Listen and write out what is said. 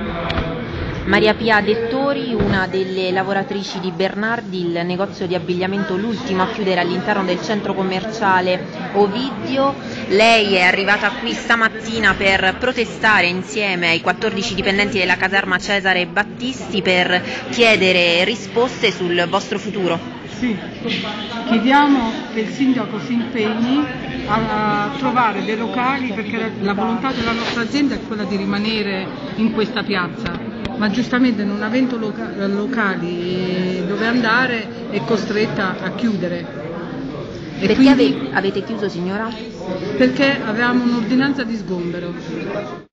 Maria Pia Dettori, una delle lavoratrici di Bernardi, il negozio di abbigliamento l'ultimo a chiudere all'interno del centro commerciale Ovidio. Lei è arrivata qui stamattina per protestare insieme ai 14 dipendenti della caserma Cesare Battisti per chiedere risposte sul vostro futuro. Sì, chiediamo che il sindaco si impegni a trovare dei locali, perché la volontà della nostra azienda è quella di rimanere in questa piazza, ma giustamente non avendo locali dove andare è costretta a chiudere. Perché quindi, avete chiuso, signora? perché avevamo un'ordinanza di sgombero.